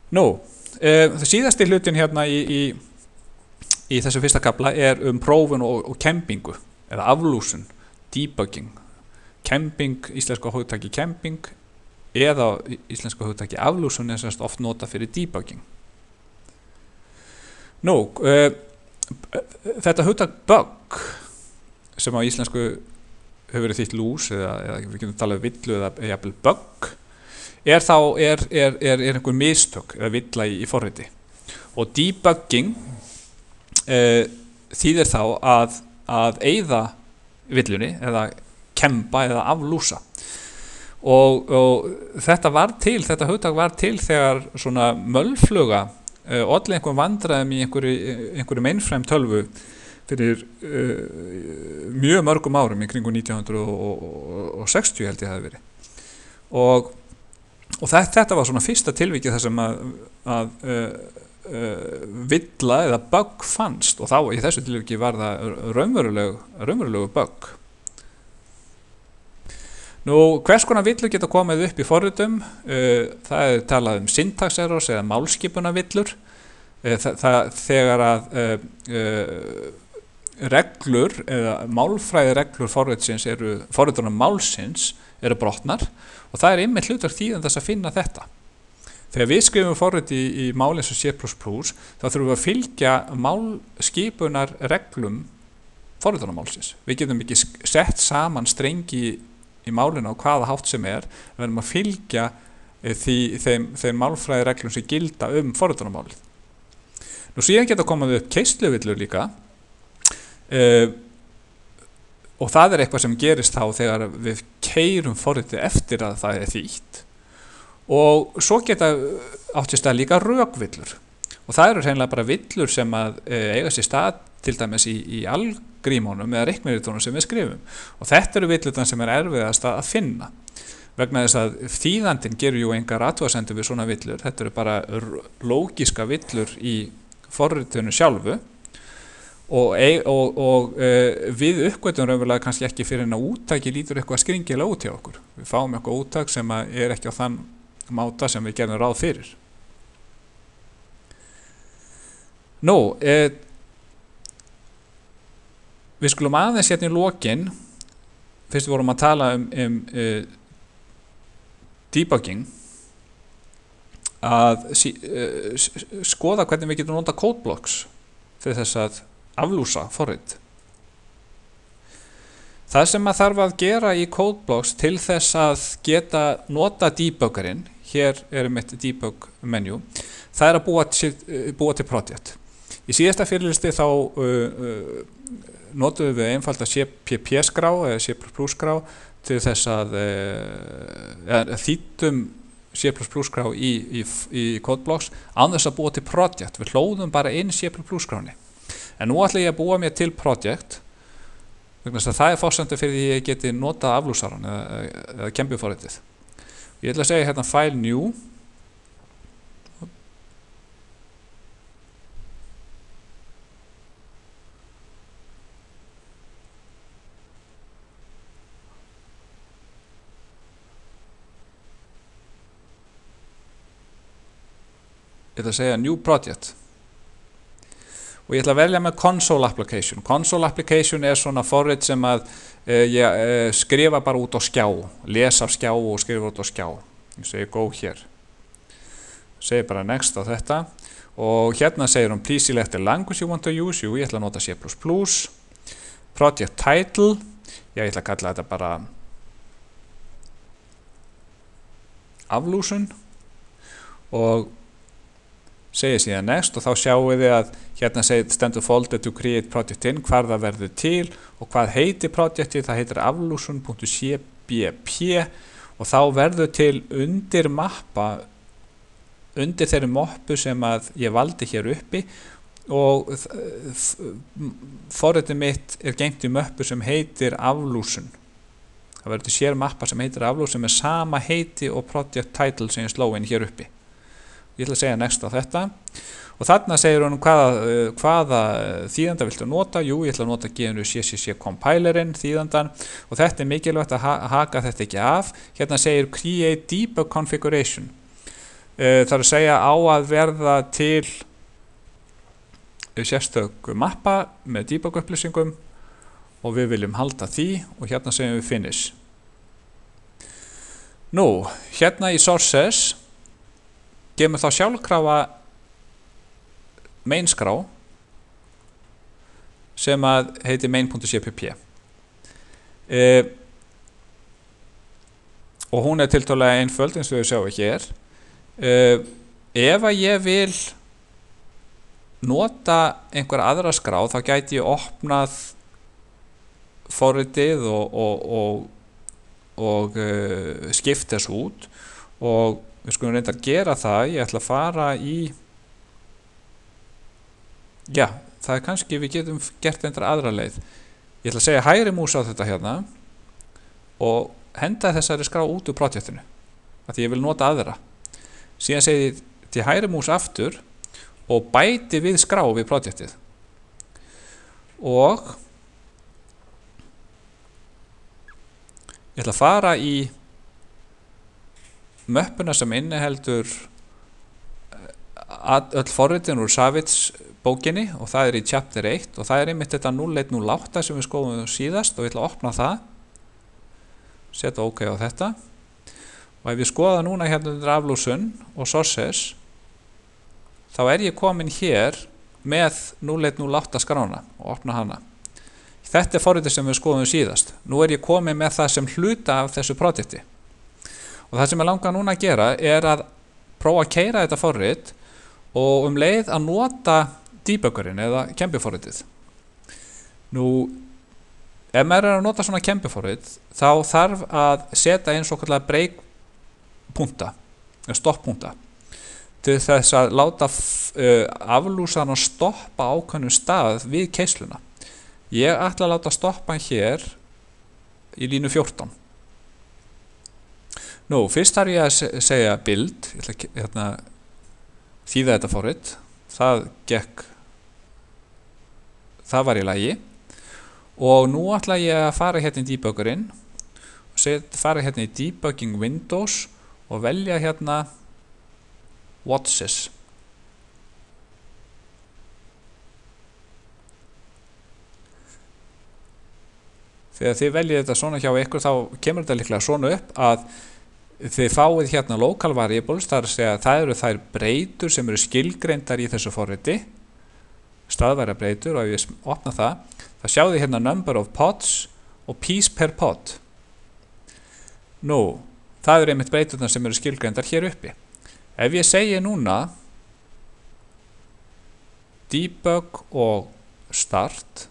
Nú, síðasti hlutin hérna í þessu fyrsta kafla prófun og kempingu eða aflúsun, debugging. Camping, íslenska hugtaki camping eða íslenska hugtaki aflúsun oft nota fyrir debugging. Nú, þetta hugtak bug sem á íslensku hefur verið þýtt lús eða við getum talað villu eða jafnvel bug er einhver mistök eða villa í forriti. Og debugging þýðir þá að eyða villunni eða kemba eða aflúsa. Og þetta hugtak var til þegar svona mölfluga olli einhverjum vandræðum í einhverju mainframe tölvu fyrir mjög mörgum árum í kringum 1960 held ég það hafi verið. Og þetta var svona fyrsta tilvikið þar sem að villa eða bug fannst, og þá í þessu tilvikið var það raunverulegu bug. Nú, hvers konar villur geta komið upp í forritum? Það talað syntax errors eða málskipunarvillur. Þegar að reglur eða málfræðireglur forritunum málsins eru brotnar, og það einmitt hlutverk þýðandans að finna þetta. Þegar við skrifum forrit í máli eins og C++, þá þurfum við að fylgja málskipunarreglum forritunum málsins. Við getum ekki sett saman strengi í málinu á hvaða hátt sem við verðum að fylgja þeim málfræðireglum sem gilda forritunarmálið. Nú síðan geta komið upp keysluvillur líka, og það eitthvað sem gerist þá þegar við keyrum forritið eftir að það þýtt, og svo geta átt sér stað líka rökvillur, og það eru hreinlega bara villur sem að eiga sér stað til dæmis í algrímunum eða reikniritunum sem við skrifum, og þetta eru villurnar sem erfiðast að finna, vegna þess að þýðandinn gerur jú engar athugasemdir við svona villur. Þetta eru bara lógíska villur í forritinu sjálfu, og við uppgötum raunverulega kannski ekki fyrir en að úttaki lítur eitthvað skringilega út hjá okkur. Við fáum eitthvað úttak sem ekki á þann máta sem við gerum ráð fyrir. Nú, við skulum aðeins hérna í lokin, fyrst við vorum að tala um debugging, að skoða hvernig við getum notað codeblocks fyrir þess að aflúsa forrit. Það sem að þarf að gera í codeblocks til þess að geta nota debuggerinn, hér mitt debug menu, það að búa til project. Í síðasta fyrirlestri þá notuðum við einfalda CPP-skrá eða C++-skrá til þess að þýddum C++-skrá í codeblocks án þess að búa til project. Við hlóðum bara inn C++-skráni. En nú ætla ég að búa mér til project, vegna þess að það forsendur fyrir því ég geti notað aflúsaran eða kembuforritið. Ég ætla að segja hérna file new, ég ætla að segja new project, og ég ætla að velja með console application. Console application svona forrit sem að ég skrifa bara út á skjá, lesa af skjá og skrifa út á skjá. Ég segi go hér, segi bara next á þetta, og hérna segir please select the language you want to use. Jú, ég ætla að nota C++. Project title, ég ætla að kalla þetta bara aflúsun, og segir síðan next, og þá sjáum við að hérna stendur folder to create project in, hvar það verður til og hvað heitir projektið. Það heitir aflúsun.cbp, og þá verður til undir mappa undir þeirri moppu sem að ég valdi hér uppi, og forritið mitt geymt í möppu sem heitir aflúsun. Það verður til sér mappa sem heitir aflúsun með sama heiti og project title sem ég sló inn hér uppi. Ég ætla að segja next á þetta, og þarna segir hún hvaða þýðanda viltu nota. Jú, ég ætla að nota GNU CCC compilerinn, þýðandan, og þetta mikilvægt að haka þetta ekki af. Hérna segir create debug configuration. Það að segja á að verða til sérstök mappa með debug upplýsingum og við viljum halda því og hérna segjum við finish. Nú, hérna í sources gefum þá sjálfkrafa main skrá sem að heitir main.cpp. Og hún tiltölulega einföld eins og við sjáum hér. Ef að ég vil nota einhver aðra skrá þá gæti ég opnað forritið og skipt þessu út og við skulum reynda að gera það. Ég ætla að fara í það kannski við getum gert einhver aðra leið. Ég ætla að segja hægri mús á þetta hérna og henda þessari skrá út úr projektinu af því ég vil nota aðra. Síðan segi ég til hægri mús aftur og bæti við skrá við projektið og ég ætla að fara í möppuna sem inniheldur öll forritin úr Savits bókinni og það í chapter 1 og það einmitt þetta 0108 sem við skoðum síðast og ég ætla að opna það, setja OK á þetta og ef ég skoða núna hérna undir aflúsun og sources þá ég komin hér með 0108 skrána og opna hana. Þetta forritið sem við skoðum síðast. Nú ég komin með það sem hluta af þessu projekti og það sem ég langar núna að gera að prófa að keyra þetta forrit og leið að nota debuggerinn eða kempiforritið. Nú, ef maður að nota svona kempiforrit þá þarf að setja inn svokallaða breakpunta, stopppunta til þess að láta aflúsan að stoppa ákveðnum stað við keysluna. Ég ætla að láta stoppa hér í línu 14. Nú, fyrst þarf ég að segja build, ég ætla að þýða þetta forrit, það var í lagi og nú ætla ég að fara hérna í debuggerinn og fara hérna í debugging windows og velja hérna watches. Þegar þið veljið þetta svona hjá ykkur þá kemur þetta líklega svona upp að þið fáið hérna local variables, það að segja það eru þær breytur sem eru skilgreindar í þessu forriti, staðværa breytur og ef ég opna það sjáðu þið hérna number of pods og piece per pod. Nú, það eru einmitt breyturnar sem eru skilgreindar hér uppi. Ef ég segi núna debug og start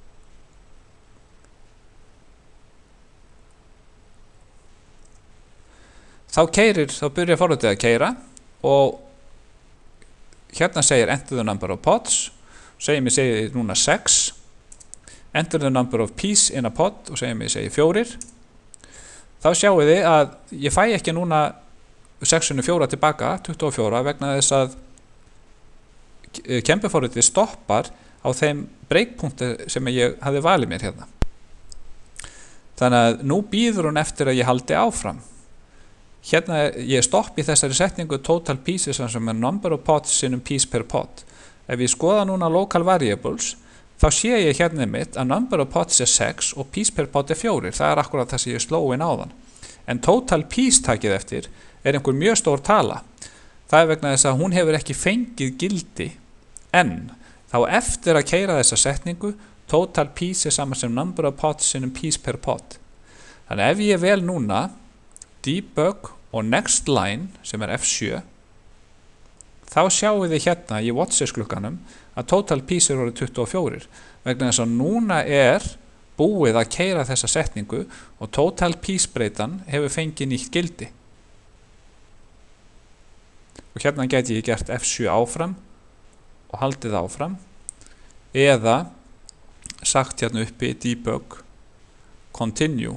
þá byrjar forritið að keyra og hérna segir enter the number of pods, segir núna 6, enter the number of piece in a pod og segir 4. Þá sjáu þið að ég fæ ekki núna 6×4 tilbaka, 24 vegna þess að kempiforritið stoppar á þeim breakpunkti sem ég hafði valið mér hérna. Þannig að nú bíður hún eftir að ég haldi áfram. Hérna ég stoppi þessari setningu total pieces sem number of pods sinnum piece per pod. Ef ég skoða núna local variables þá sé ég hérna mitt að number of pods 6 og piece per pod 4. Það akkurat það sem ég sló inn áðan. En total piece takið eftir einhver mjög stór tala. Það vegna þess að hún hefur ekki fengið gildi en þá eftir að keyra þessa setningu total piece saman sem number of pods sinnum piece per pod. Þannig ef ég vel núna debug og next line sem F7 þá sjáum við hérna í watches glugganum að total piece eru 24 vegna þess að núna búið að keyra þessa setningu og total piece breytan hefur fengið nýtt gildi og hérna geti ég gert F7 áfram og haldið áfram eða sagt hérna uppi debug continue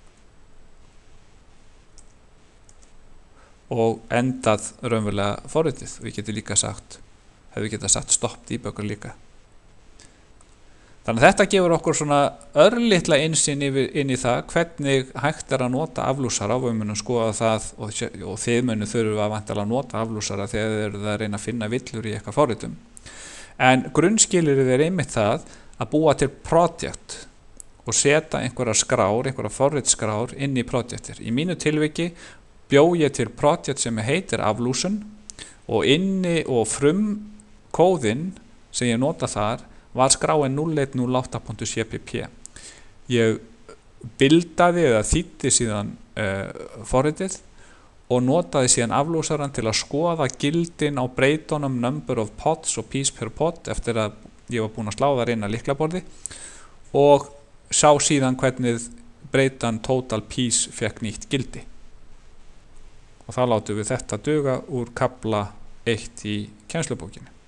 og endað raunverulega forritið. Við getum líka sagt, hefur getað sagt stopp debugger líka. Þannig að þetta gefur okkur svona örlitla innsýn inn í það hvernig hægt að nota aflúsara, og við munum skoða það og þið munum þurfa væntanlega að nota aflúsara þegar þið eruð að reyna að finna villur í eitthvað forritum. En grunnskilyrðið einmitt það að búa til project og setja einhverja forritskrár inn í projectir. Í mínu tilviki bjó ég til project sem heitir aflúsun og frumkóðinn sem ég nota þar var skráin 0108.cpp. Ég bildaði eða þýddi síðan forritið og notaði síðan aflúsaran til að skoða gildin á breytunum number of pods og piece per pod eftir að ég var búinn að slá þar inn að lyklaborði og sá síðan hvernig breytan total piece fekk nýtt gildi. Og þá látum við þetta duga úr kafla 1 í kennslubókinni.